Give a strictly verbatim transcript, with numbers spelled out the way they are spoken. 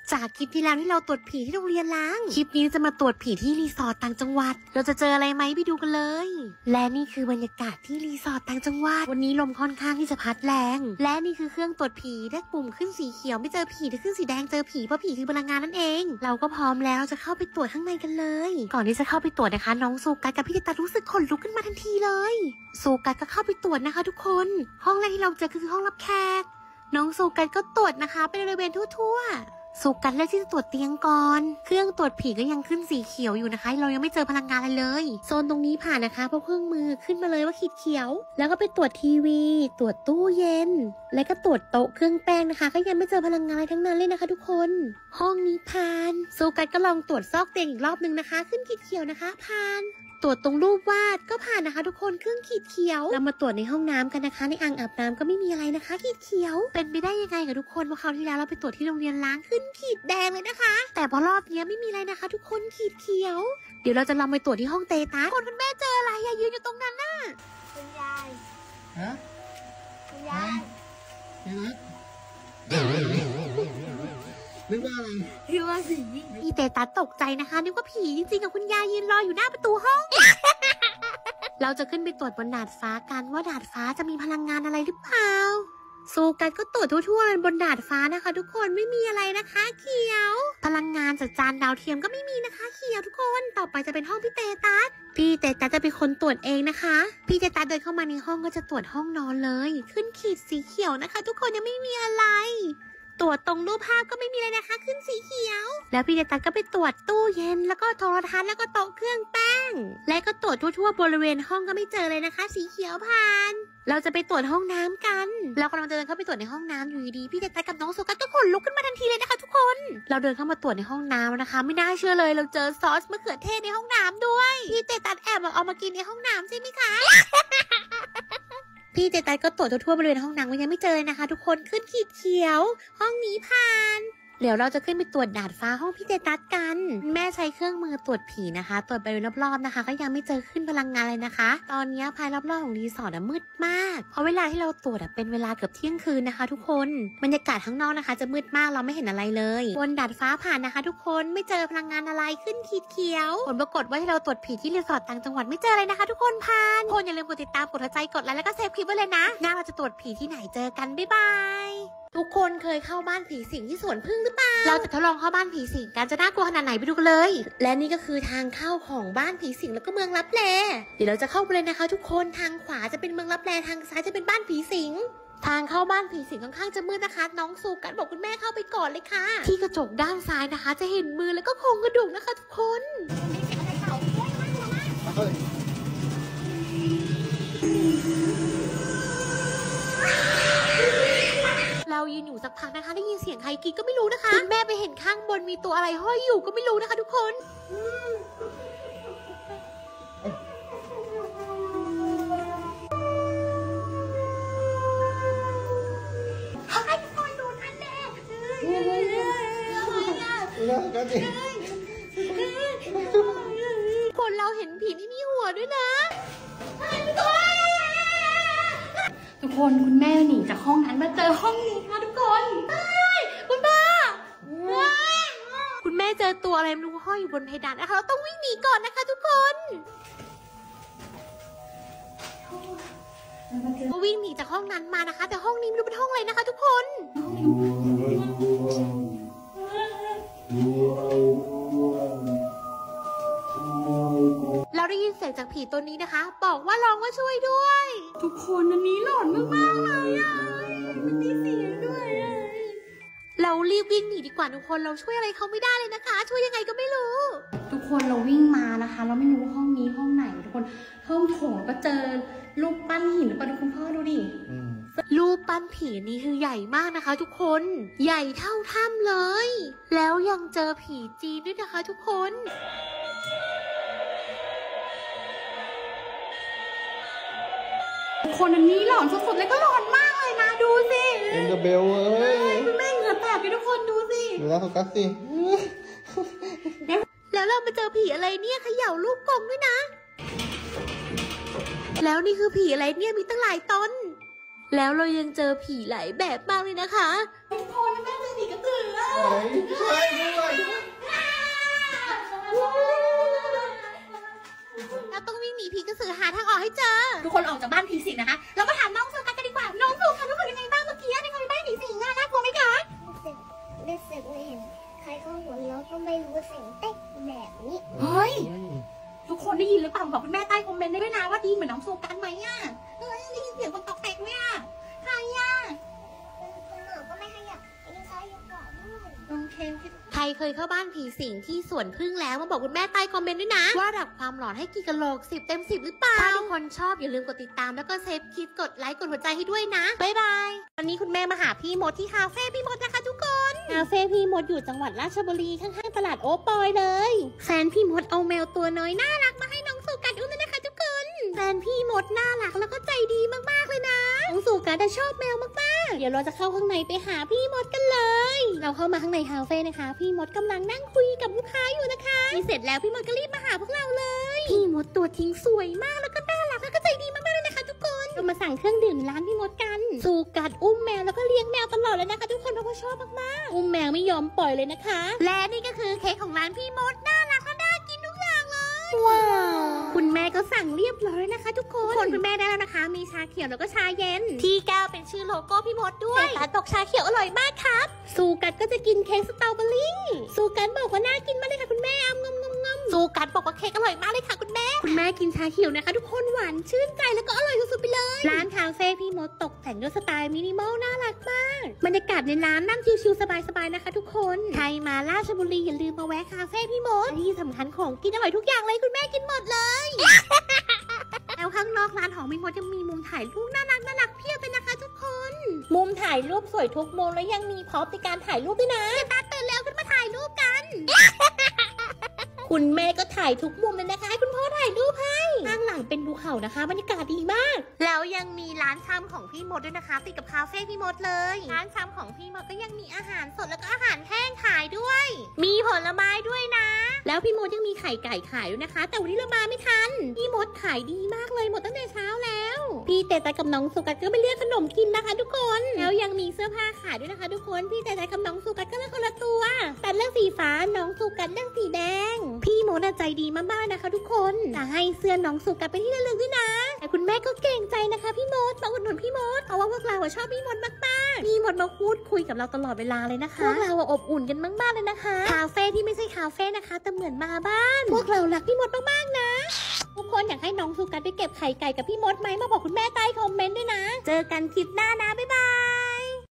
จากคลิปที่แล้วที่เราตรวจผีที่โรงเรียนล้างคลิปนี้จะมาตรวจผีที่รีสอร์ทต่างจังหวัดเราจะเจออะไรไหมไปดูกันเลยและนี่คือบรรยากาศที่รีสอร์ทต่างจังหวัดวันนี้ลมค่อนข้างที่จะพัดแรงและนี่คือเครื่องตรวจผีถ้าปุ่มขึ้นสีเขียวไม่เจอผีถ้าขึ้นสีแดงเจอผีเพราะผีคือพลังงานนั่นเองเราก็พร้อมแล้วจะเข้าไปตรวจข้างในกันเลยก่อนที่จะเข้าไปตรวจนะคะน้องซูกัสกับพี่ตารู้สึกขนลุกขึ้นมาทันทีเลยซูกัสก็เข้าไปตรวจนะคะทุกคนห้องแรกที่เราเจอคือห้องรับแขกน้องซูกัสก็ตรวจนะคะเป็นบริเวณทั่วๆซูกัสเลือกที่จะตรวจเตียงก่อนเครื่องตรวจผีก็ยังขึ้นสีเขียวอยู่นะคะเรายังไม่เจอพลังงานอะไรเลยโซนตรงนี้ผ่านนะคะเพราะเครื่องมือขึ้นมาเลยว่าขีดเขียวแล้วก็ไปตรวจทีวีตรวจตู้เย็นและก็ตรวจโต๊ะเครื่องแป้งนะคะก็ยังไม่เจอพลังงานอะไรทั้งนั้นเลยนะคะทุกคนห้องนี้ผ่านซูกัสก็ลองตรวจซอกเตียงอีกรอบนึงนะคะขึ้นขีดเขียวนะคะผ่านตรวจตรงรูปวาดก็ผ่านนะคะทุกคนเครื่องขีดเขียวเรามาตรวจในห้องน้ำกันนะคะในอ่างอาบน้ำก็ไม่มีอะไรนะคะขีดเขียวเป็นไปได้ยังไงกับทุกคนว่าคราวที่แล้วเราไปตรวจที่โรงเรียนล้างขึ้นขีดแดงเลยนะคะแต่พอรอบนี้ไม่มีอะไรนะคะทุกคนขีดเขียวเดี๋ยวเราจะลองไปตรวจที่ห้องเตตัสคนคุณแม่เจออะไรยืนอยู่ตรงนั้นน่ะคุณยายฮะคุณยายเตตัสนึกว่าอะไรนึกว่าผีพี่เตตัสตกใจนะคะนึกว่าผีจริงๆกับคุณยายยืนรออยู่หน้าประตูห้องเราจะขึ้นไปตรวจบนดาดฟ้ากันว่าดาดฟ้าจะมีพลังงานอะไรหรือเปล่าซูกัสก็ตรวจทั่วๆบนดาดฟ้านะคะทุกคนไม่มีอะไรนะคะเขียวพลังงานจากจานดาวเทียมก็ไม่มีนะคะเขียวทุกคนต่อไปจะเป็นห้องพี่เตตัสพี่เตตัสจะเป็นคนตรวจเองนะคะพี่เตตัสเดินเข้ามาในห้องก็จะตรวจห้องนอนเลยขึ้นขีดสีเขียวนะคะทุกคนยังไม่มีอะไรตรวจตรงรูปภาพก็ไม่มีเลยนะคะขึ้นสีเขียวแล้วพี่เตตัสก็ไปตรวจตู้เย็นแล้วก็โทรทัศน์แล้วก็โต๊ะเครื่องแป้งและก็ตรวจทั่วๆบริเวณห้องก็ไม่เจอเลยนะคะสีเขียวผ่านเราจะไปตรวจห้องน้ำกันเรากำลังเดินเข้าไปตรวจในห้องน้ำอยู่ดีๆพี่เตตัสกับน้องโซกัสก็ขนลุกขึ้นมาทันทีเลยนะคะทุกคนเราเดินเข้ามาตรวจในห้องน้ำนะคะไม่น่าเชื่อเลยเราเจอซอสมะเขือเทศในห้องน้ำด้วยพี่เตตัสแอบเอามากินในห้องน้ำใช่ไหมคะพี่เจตัสก็ตรวจทั่วบริเวณห้องน้ำยังไม่เจอนะคะทุกคนขึ้นขีดเขียวห้องนี้ผ่านเดี๋ยวเราจะขึ้นไปตรวจดาดฟ้าห้องพี่เจตัสกันแม่ใช้เครื่องมือตรวจผีนะคะตรวจไปรอบๆนะคะก็ยังไม่เจอขึ้นพลังงานเลยนะคะตอนนี้ภายรอบๆของรีสอร์ทมืดมากเพราะเวลาที่เราตรวจเป็นเวลาเกือบเที่ยงคืนนะคะทุกคนบรรยากาศข้างนอกนะคะจะมืดมากเราไม่เห็นอะไรเลยบนดาดฟ้าผ่านนะคะทุกคนไม่เจอพลังงานอะไรขึ้นขีดเขียวผลปรากฏว่าที่เราตรวจผีที่รีสอร์ทต่างจังหวัดไม่เจออะไรนะคะทุกคนผ่านคนอย่าลืมกดติดตามกดหัวใจกดไลค์แล้วก็เซฟคลิปไว้เลยนะน่าเราจะตรวจผีที่ไหนเจอกันบ๊ายบายทุกคนเคยเข้าบ้านผีสิงที่สวนพึ่งหรือเปล่าเราจะทดลองเข้าบ้านผีสิงกันจะน่ากลัวขนาดไหนไปดูกันเลยและนี่ก็คือทางเข้าของบ้านผีสิงแล้วก็เมืองลับแลเดี๋ยวเราจะเข้าไปเลยนะคะทุกคนทางขวาจะเป็นเมืองลับแลทางซ้ายจะเป็นบ้านผีสิงทางเข้าบ้านผีสิงค่อนข้างจะมืดนะคะน้องซูกัสบอกคุณแม่เข้าไปก่อนเลยค่ะที่กระจกด้านซ้ายนะคะจะเห็นมือแล้วก็โครงกระดูกนะคะทุกคนเรายืนอยู่สักพักนะคะได้ยินเสียงใครกรีดก็ไม่รู้นะคะคุณแม่ไปเห็นข้างบนมีตัวอะไรห้อยอยู่ก็ไม่รู้นะคะทุกคนคนเราเห็นผีที่มีหัวด้วยนะทุกคนคุณแม่หนีจากห้องนั้นมาเจอห้องนี้ค่ะทุกคนคุณป้าคุณแม่เจอตัวอะไรไม่รู้ห้อยอยู่บนเพดานนะคะเราต้องวิ่งหนีก่อนนะคะทุกคนก็วิ่งหนีจากห้องนั้นมานะคะแต่ห้องนี้ไม่รู้เป็นห้องอะไรนะคะทุกคนเราได้ยินเสียงจากผีตัวนี้นะคะบอกว่าร้องว่าช่วยด้วยทุกคนอันนี้หลอนมากๆเลยอ่ะมันมีเสียงด้วยเรารีบวิ่งหนีดีกว่าทุกคนเราช่วยอะไรเขาไม่ได้เลยนะคะช่วยยังไงก็ไม่รู้ทุกคนเราวิ่งมานะคะเราไม่รู้ห้องนี้ห้องไหนทุกคนห้องโถงก็เจอรูปปั้นหินหรือเปล่าทุกคนพ่อดูดิรูปปั้นผีนี้คือใหญ่มากนะคะทุกคนใหญ่เท่าถ้ำเลยแล้วยังเจอผีจีนด้วยนะคะทุกคนคนอันนี้หลอนสุดๆเลยก็หลอนมากเลยนะดูสิเอ็นเดอร์เบลเอ้ยคุณแม่เหงื่อแตกไปทุกคนดูสิดูแล้วโฟกัสสิแล้วเรามาเจอผีอะไรเนี่ยเขย่าลูกกงด้วยนะแล้วนี่คือผีอะไรเนี่ยมีตั้งหลายตนแล้วเรายังเจอผีหลายแบบมากเลยนะคะทุกคนแม่เจอผีกระสือคนออกจากบ้านผีสิงนะคะเรามาถามน้องโซกัสกันดีกว่าน้องโซกัสรู้สึกยังไงบ้างเมื่อกี้ในคำบ้านผีสิงน่ากลัวไหมคะรู้สึกรู้สึกไม่เห็นใครเขาหัวเราะก็ไม่รู้เสียงเต๊กแบบนี้เฮ้ยทุกคนได้ยินหรือเปล่าบอกคุณแม่ใต้คอมเมนต์ได้ด้วยนะว่าดีเหมือนน้องโซกัสไหมอ่ะเฮ้ยได้ยินเสียงคนตอกแตกไหมอ่ะใครอ่ะคนหนูก็ไม่ขยับยังใช้ยังกว่าด้วยโอเคใครเคยเข้าบ้านผีสิงที่สวนพึ่งแล้วมาบอกคุณแม่ใต้คอมเมนต์ด้วยนะว่าระดับความหลอนให้กี่กะโหลกสิบเต็มสิบหรือเปล่าถ้าทุกคนชอบอย่าลืมกดติดตามแล้วก็เซฟคลิปกดไลค์กดหัวใจให้ด้วยนะบ๊ายบายวันนี้คุณแม่มาหาพี่มดที่คาเฟ่พี่มดนะคะทุกคนคาเฟ่พี่มดอยู่จังหวัดราชบุรีข้างๆตลาดโอปอยเลยแฟนพี่มดเอาแมวตัวน้อยน่ารักมาให้น้องสุกัดอุ้มด้วยนะคะทุกคนแฟนพี่มดน่ารักแล้วก็ใจดีมากๆเลยนะน้องสุกัดชอบแมวมากๆเดี๋ยวเราจะเข้าข้างในไปหาพี่มดกันเลยเราเข้ามาข้างในคาเฟ่นะคะพี่มดกำลังนั่งคุยกับลูกค้าอยู่นะคะเสร็จแล้วพี่มดก็รีบมาหาพวกเราเลยพี่มดตัวทิ้งสวยมากแล้วก็น่ารักแล้วก็ใจดีมากๆเลยนะคะทุกคนเรามาสั่งเครื่องดื่มร้านพี่มดกันสุกัดอุ้มแมวแล้วก็เลี้ยงแมวตลอดเลยนะคะทุกคนเพราะว่าชอบมากๆอุ้มแมวไม่ยอมปล่อยเลยนะคะและนี่ก็คือเค้กของร้านพี่มดน่ารักและน่ากินทุกอย่างเลยว้าวคุณแม่ก็สั่งเรียบร้อยนะคะทุกคนคนคุณแม่ได้แล้วนะคะมีชาเขียวแล้วก็ชาเย็นที่แก้วเป็นชื่อโลโก้พี่มดด้วยแต่ตกชาเขียวอร่อยมากครับสุกัดก็จะกินเค้กสตรอเบอรี่สุกัดบอกว่าน่ากินมากเลยค่ะคุณแม่งมงมงสุกัดบอกว่าเค้กอร่อยมากเลยค่ะคุณแม่คุณแม่กินชาเขียวนะคะทุกคนหวานชื่นใจแล้วก็อร่อยสุดๆไปเลยร้านคาเฟ่พี่มดตกแต่งด้วยสไตล์มินิมอลน่ารักมากบรรยากาศในร้านนั่งชิลๆสบายๆนะคะทุกคนใครมาราชบุรีอย่าลืมมาแวะคาเฟ่พี่มดที่สำคัญของกินอร่อยทุกอย่างเลยคุณแม่กินหมดเลยแล้วข้างนอกร้านของพี่มดยังมีมุมถ่ายรูปน่ารักน่ารักเพียบเลยนะคะทุกคนมุมถ่ายรูปสวยทุกมุมแล้วยังมีพร็อพในการถ่ายรูปด้วยนะตาตื่นแล้วขึ้นมาถ่ายรูปกัน คุณแม่ก็ถ่ายทุกมุมเลยนะคะให้คุณพ่อถ่ายรูปให้ข้างหลังเป็นภูเขานะคะบรรยากาศดีมากแล้วยังมีร้านชำของพี่มดด้วยนะคะติดกับคาเฟ่พี่มดเลยร้านชำของพี่มดก็ยังมีอาหารสดแล้วก็อาหารแห้งขายด้วย มีผลไม้ด้วยนะแล้วพี่มดยังมีไข่ไก่ขายด้วยนะคะ แต่วันนี้เรามาไม่ทันพี่มดขายดีมากเลยหมดตั้งแต่เช้าแล้วพี่เต๋แต่กับน้องสุกัดก็ไปเลือกขนมกินนะคะทุกคนแล้วยังมีเสื้อผ้าขายด้วยนะคะทุกคนพี่เต๋แต่กับน้องสุกัดก็เลือกคนละตัวแต่เลือกสีฟ้าน้องสุกัดเลือกสีแดงพี่มดใจดีมากๆนะคะทุกคนจะให้เสื้อน้องสุกัดไปที่ระลึกด้วยนะแต่คุณแม่ก็เก่งใจนะคะพี่มดมาอุดหนุนพี่มดเพราะว่าพวกเราชอบพี่มดมากๆพี่มดมาพูดคุยกับเราตลอดเวลาเลยนะคะพวกเราอบอุ่นกันมากๆเลยนะคะคาเฟ่ที่ไม่ใช่คาเฟ่นะคะแต่เหมือนมาบ้านพวกเรารักพี่มดมากๆนะทุกคนอยากให้น้องสุกัดไปเก็บไข่ไก่กับพี่มดไหมมาบอกคุณแม่ใต้คอมเมนต์ด้วยนะเจอกันคลิปหน้านะบ๊ายบาย